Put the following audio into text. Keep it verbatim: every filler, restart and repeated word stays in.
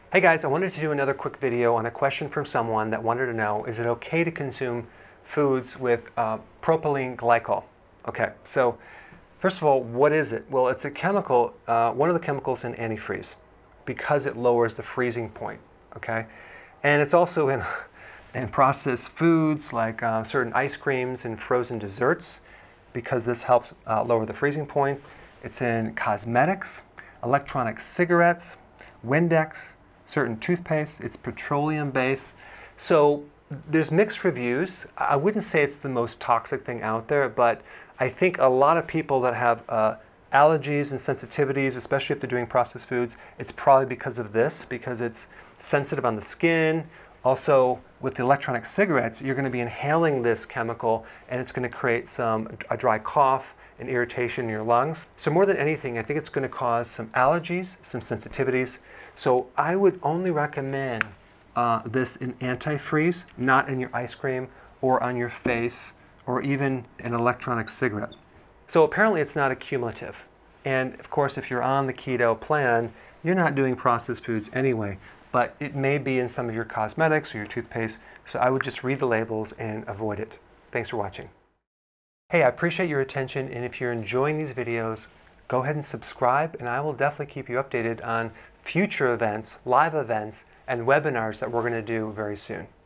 Hey guys, I wanted to do another quick video on a question from someone that wanted to know, is it okay to consume foods with uh, propylene glycol? Okay, so first of all, what is it? Well, it's a chemical, uh, one of the chemicals in antifreeze because it lowers the freezing point, okay? And it's also in, in processed foods like uh, certain ice creams and frozen desserts because this helps uh, lower the freezing point. It's in cosmetics, electronic cigarettes, Windex, certain toothpaste. It's petroleum-based. So there's mixed reviews. I wouldn't say it's the most toxic thing out there, but I think a lot of people that have uh, allergies and sensitivities, especially if they're doing processed foods, it's probably because of this, because it's sensitive on the skin. Also, with the electronic cigarettes, you're going to be inhaling this chemical, and it's going to create some a dry cough and irritation in your lungs. So more than anything, I think it's going to cause some allergies, some sensitivities. So I would only recommend uh, this in antifreeze, not in your ice cream or on your face or even an electronic cigarette. So apparently it's not accumulative. And of course, if you're on the keto plan, you're not doing processed foods anyway, but it may be in some of your cosmetics or your toothpaste. So I would just read the labels and avoid it. Thanks for watching. Hey, I appreciate your attention, and if you're enjoying these videos, go ahead and subscribe, and I will definitely keep you updated on future events, live events, and webinars that we're going to do very soon.